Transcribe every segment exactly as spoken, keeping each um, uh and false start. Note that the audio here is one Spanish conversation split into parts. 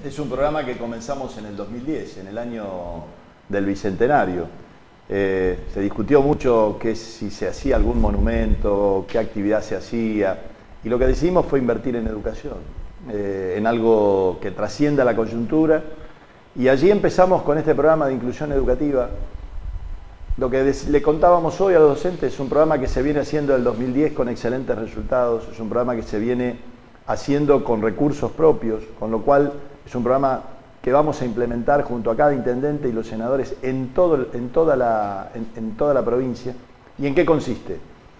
Es un programa que comenzamos en el dos mil diez, en el año del Bicentenario. Eh, se discutió mucho que si se hacía algún monumento, qué actividad se hacía, y lo que decidimos fue invertir en educación, eh, en algo que trascienda la coyuntura, y allí empezamos con este programa de inclusión educativa. Lo que le contábamos hoy a los docentes es un programa que se viene haciendo desde el dos mil diez con excelentes resultados, es un programa que se viene haciendo con recursos propios, con lo cual es un programa que vamos a implementar junto a cada intendente y los senadores en, todo, en, toda, la, en, en toda la provincia. ¿Y en qué consiste?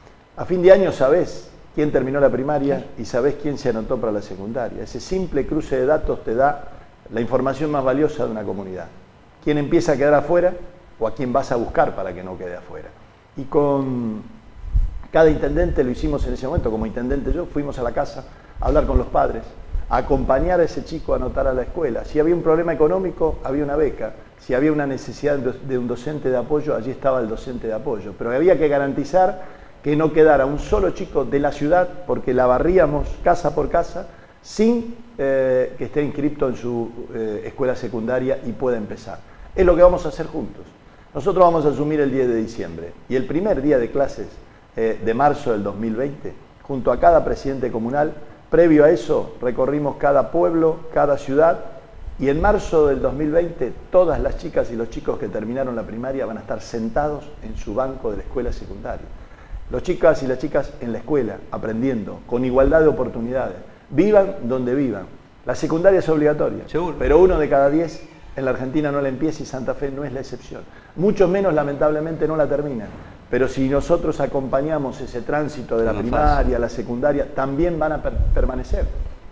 A fin de año sabés quién terminó la primaria y sabés quién se anotó para la secundaria. Ese simple cruce de datos te da la información más valiosa de una comunidad. ¿Quién empieza a quedar afuera o a quién vas a buscar para que no quede afuera? Y con cada intendente lo hicimos en ese momento. Como intendente yo, fuimos a la casa a hablar con los padres, a acompañar a ese chico a anotar a la escuela. Si había un problema económico, había una beca. Si había una necesidad de un docente de apoyo, allí estaba el docente de apoyo. Pero había que garantizar que no quedara un solo chico de la ciudad, porque la barríamos casa por casa, sin eh, que esté inscripto en su eh, escuela secundaria y pueda empezar. Es lo que vamos a hacer juntos. Nosotros vamos a asumir el diez de diciembre y el primer día de clases eh, de marzo del dos mil veinte, junto a cada presidente comunal, previo a eso recorrimos cada pueblo, cada ciudad, y en marzo del dos mil veinte todas las chicas y los chicos que terminaron la primaria van a estar sentados en su banco de la escuela secundaria. Los chicas y las chicas en la escuela, aprendiendo, con igualdad de oportunidades, vivan donde vivan. La secundaria es obligatoria, seguro, pero uno de cada diez en la Argentina no la empieza y Santa Fe no es la excepción. Muchos menos, lamentablemente, no la terminan. Pero si nosotros acompañamos ese tránsito de la primaria a la secundaria, también van a per permanecer.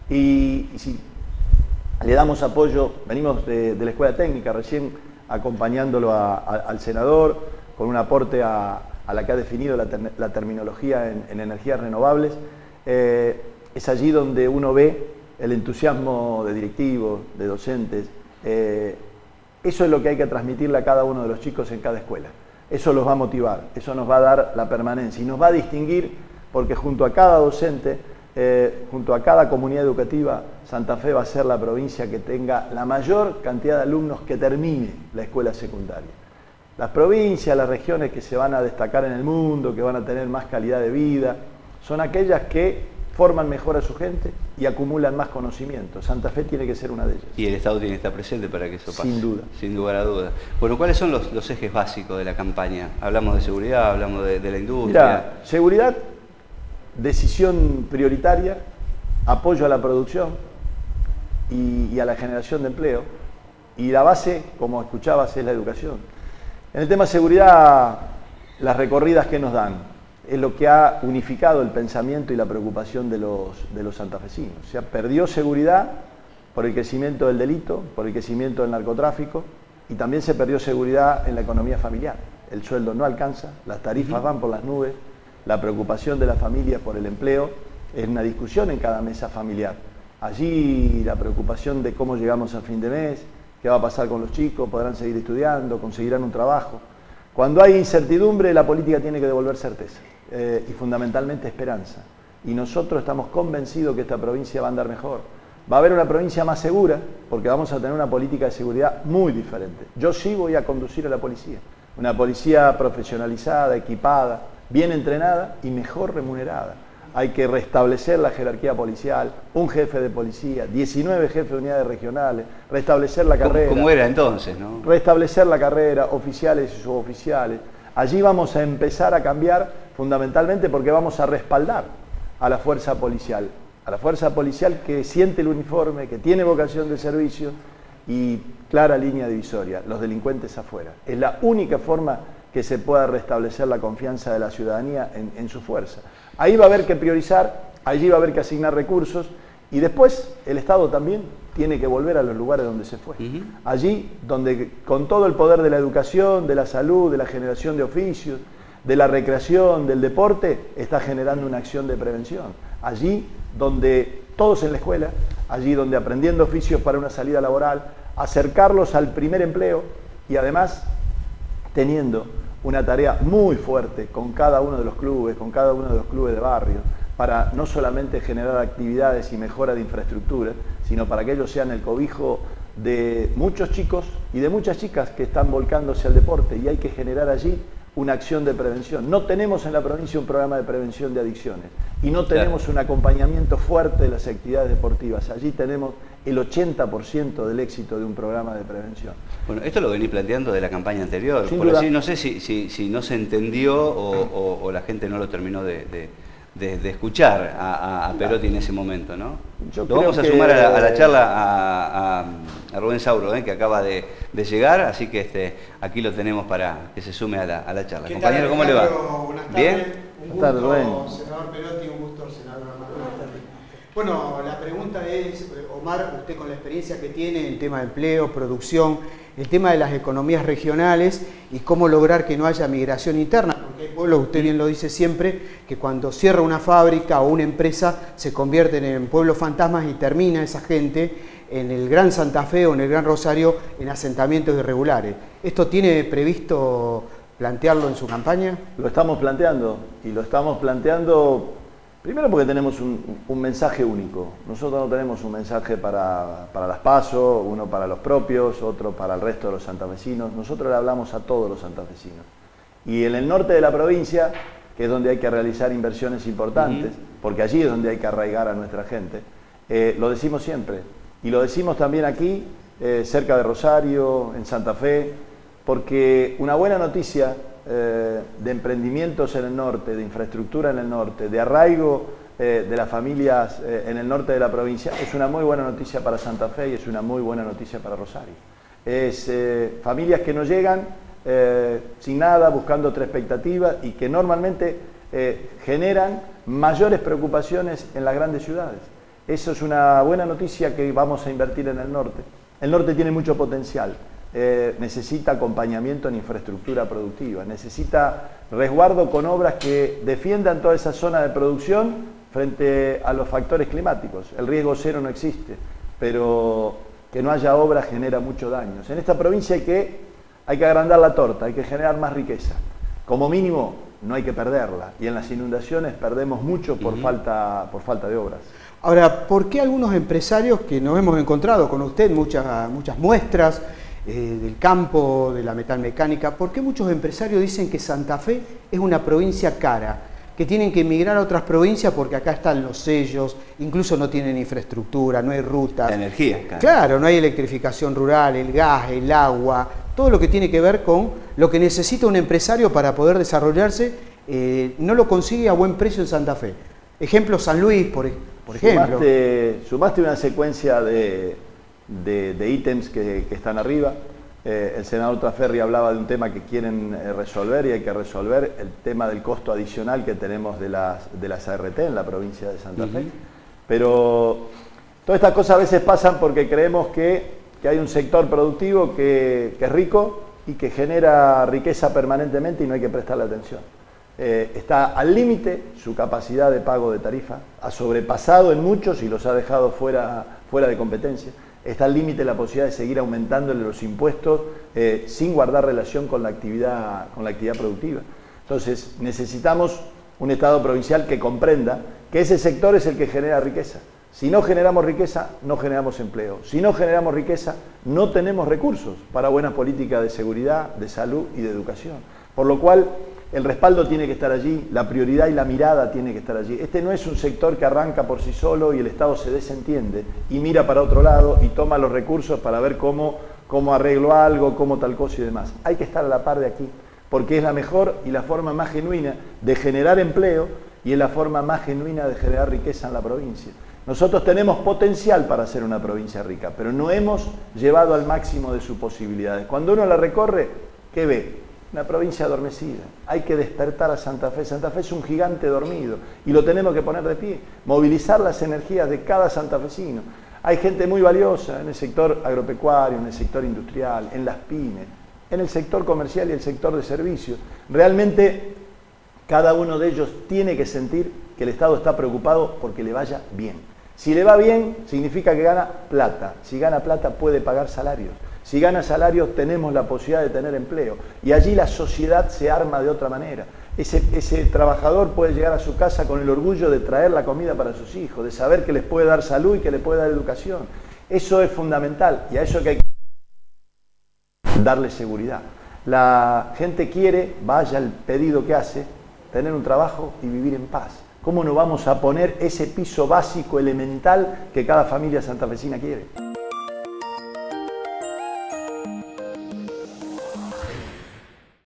Y, y si le damos apoyo, venimos de, de la escuela técnica, recién acompañándolo a, a, al senador, con un aporte a, a la que ha definido la, ter la terminología en, en energías renovables, eh, es allí donde uno ve el entusiasmo de directivos, de docentes. Eh, eso es lo que hay que transmitirle a cada uno de los chicos en cada escuela. Eso los va a motivar, eso nos va a dar la permanencia y nos va a distinguir porque junto a cada docente, eh, junto a cada comunidad educativa, Santa Fe va a ser la provincia que tenga la mayor cantidad de alumnos que termine la escuela secundaria. Las provincias, las regiones que se van a destacar en el mundo, que van a tener más calidad de vida, son aquellas que forman mejor a su gente y acumulan más conocimiento. Santa Fe tiene que ser una de ellas. Y el Estado tiene que estar presente para que eso pase. Sin duda. Sin lugar a dudas. Bueno, ¿cuáles son los, los ejes básicos de la campaña? Hablamos de seguridad, hablamos de, de la industria. Mirá, seguridad, decisión prioritaria, apoyo a la producción y, y a la generación de empleo. Y la base, como escuchabas, es la educación. En el tema seguridad, las recorridas que nos dan es lo que ha unificado el pensamiento y la preocupación de los, de los santafesinos. O sea, perdió seguridad por el crecimiento del delito, por el crecimiento del narcotráfico, y también se perdió seguridad en la economía familiar. El sueldo no alcanza, las tarifas uh-huh. van por las nubes, la preocupación de la familia por el empleo es una discusión en cada mesa familiar. Allí la preocupación de cómo llegamos a fin de mes, qué va a pasar con los chicos, podrán seguir estudiando, conseguirán un trabajo. Cuando hay incertidumbre, la política tiene que devolver certeza. Eh, y fundamentalmente esperanza. Y nosotros estamos convencidos que esta provincia va a andar mejor. Va a haber una provincia más segura porque vamos a tener una política de seguridad muy diferente. Yo sí voy a conducir a la policía. Una policía profesionalizada, equipada, bien entrenada y mejor remunerada. Hay que restablecer la jerarquía policial, un jefe de policía, diecinueve jefes de unidades regionales, restablecer la carrera. Como era entonces, ¿no? Restablecer la carrera, oficiales y suboficiales. Allí vamos a empezar a cambiar fundamentalmente porque vamos a respaldar a la fuerza policial, a la fuerza policial que siente el uniforme, que tiene vocación de servicio y clara línea divisoria, los delincuentes afuera. Es la única forma que se pueda restablecer la confianza de la ciudadanía en, en su fuerza. Ahí va a haber que priorizar, allí va a haber que asignar recursos y después el Estado también tiene que volver a los lugares donde se fue. Uh-huh. Allí donde con todo el poder de la educación, de la salud, de la generación de oficios, de la recreación, del deporte, está generando una acción de prevención. Allí donde todos en la escuela, allí donde aprendiendo oficios para una salida laboral, acercarlos al primer empleo y además teniendo una tarea muy fuerte con cada uno de los clubes, con cada uno de los clubes de barrio, para no solamente generar actividades y mejora de infraestructura, sino para que ellos sean el cobijo de muchos chicos y de muchas chicas que están volcándose al deporte, y hay que generar allí una acción de prevención. No tenemos en la provincia un programa de prevención de adicciones y no tenemos un acompañamiento fuerte de las actividades deportivas. Allí tenemos el ochenta por ciento del éxito de un programa de prevención. Bueno, esto lo vení planteando de la campaña anterior. Sin Por duda. así, no sé si, si, si no se entendió o, o, o la gente no lo terminó de, de, de, de escuchar a, a, a Perotti en ese momento, ¿no? Yo Lo vamos a que... sumar a la, a la charla a, a, a Rubén Sauro, ¿eh? que acaba de, de llegar, así que este, aquí lo tenemos para que se sume a la, a la charla. Compañero, ¿cómo le va? Buenas tardes. ¿Bien? Un Buenas gusto, tardes, senador Perotti, un gusto, senador Armando. Bueno, la pregunta es, Omar, usted con la experiencia que tiene en el tema de empleo, producción, el tema de las economías regionales y cómo lograr que no haya migración interna, porque hay pueblos, usted bien lo dice siempre, que cuando cierra una fábrica o una empresa se convierten en pueblos fantasmas y termina esa gente en el Gran Santa Fe o en el Gran Rosario en asentamientos irregulares. ¿Esto tiene previsto plantearlo en su campaña? Lo estamos planteando, y lo estamos planteando primero porque tenemos un, un mensaje único. Nosotros no tenemos un mensaje para, para las PASO, uno para los propios, otro para el resto de los santafesinos. Nosotros le hablamos a todos los santafesinos. Y en el norte de la provincia, que es donde hay que realizar inversiones importantes, uh-huh. porque allí es donde hay que arraigar a nuestra gente, eh, lo decimos siempre. Y lo decimos también aquí, eh, cerca de Rosario, en Santa Fe, porque una buena noticia eh, de emprendimientos en el norte, de infraestructura en el norte, de arraigo eh, de las familias eh, en el norte de la provincia, es una muy buena noticia para Santa Fe y es una muy buena noticia para Rosario. Es eh, familias que no llegan eh, sin nada, buscando otra expectativa y que normalmente eh, generan mayores preocupaciones en las grandes ciudades. Eso es una buena noticia que vamos a invertir en el norte. El norte tiene mucho potencial. Eh, necesita acompañamiento en infraestructura productiva, necesita resguardo con obras que defiendan toda esa zona de producción frente a los factores climáticos. El riesgo cero no existe, pero que no haya obras genera muchos daños. En esta provincia hay que, hay que agrandar la torta, hay que generar más riqueza. Como mínimo no hay que perderla, y en las inundaciones perdemos mucho por, uh-huh. falta, por falta de obras. Ahora, ¿por qué algunos empresarios que nos hemos encontrado con usted, muchas, muchas muestras, Eh, del campo, de la metalmecánica, ¿por qué muchos empresarios dicen que Santa Fe es una provincia cara? Que tienen que emigrar a otras provincias porque acá están los sellos, incluso no tienen infraestructura, no hay rutas. La energía, cara. Claro, no hay electrificación rural, el gas, el agua, todo lo que tiene que ver con lo que necesita un empresario para poder desarrollarse, eh, no lo consigue a buen precio en Santa Fe. Ejemplo, San Luis, por, por ejemplo. Sumaste, sumaste una secuencia de... de, de ítems que, que están arriba. Eh, el senador Traferri hablaba de un tema que quieren eh, resolver y hay que resolver, el tema del costo adicional que tenemos de las, de las A R T en la provincia de Santa Fe. Uh-huh. Pero todas estas cosas a veces pasan porque creemos que, que hay un sector productivo que, que es rico y que genera riqueza permanentemente y no hay que prestarle atención. Eh, está al límite su capacidad de pago de tarifa, ha sobrepasado en muchos y los ha dejado fuera, fuera de competencia. Está al límite la posibilidad de seguir aumentándole los impuestos eh, sin guardar relación con la actividad, con la actividad productiva. Entonces necesitamos un Estado provincial que comprenda que ese sector es el que genera riqueza. Si no generamos riqueza, no generamos empleo. Si no generamos riqueza, no tenemos recursos para buenas políticas de seguridad, de salud y de educación. Por lo cual, el respaldo tiene que estar allí, la prioridad y la mirada tiene que estar allí. Este no es un sector que arranca por sí solo y el Estado se desentiende y mira para otro lado y toma los recursos para ver cómo, cómo arreglo algo, cómo tal cosa y demás. Hay que estar a la par de aquí, porque es la mejor y la forma más genuina de generar empleo y es la forma más genuina de generar riqueza en la provincia. Nosotros tenemos potencial para ser una provincia rica, pero no hemos llevado al máximo de sus posibilidades. Cuando uno la recorre, ¿qué ve? Una provincia adormecida. Hay que despertar a Santa Fe. Santa Fe es un gigante dormido y lo tenemos que poner de pie, movilizar las energías de cada santafesino. Hay gente muy valiosa en el sector agropecuario, en el sector industrial, en las pymes, en el sector comercial y el sector de servicios. Realmente cada uno de ellos tiene que sentir que el Estado está preocupado porque le vaya bien. Si le va bien, significa que gana plata. Si gana plata, puede pagar salarios. Si gana salarios, tenemos la posibilidad de tener empleo. Y allí la sociedad se arma de otra manera. Ese, ese trabajador puede llegar a su casa con el orgullo de traer la comida para sus hijos, de saber que les puede dar salud y que les puede dar educación. Eso es fundamental y a eso que hay que darle seguridad. La gente quiere, vaya el pedido que hace, tener un trabajo y vivir en paz. ¿Cómo no vamos a poner ese piso básico, elemental, que cada familia santafesina quiere?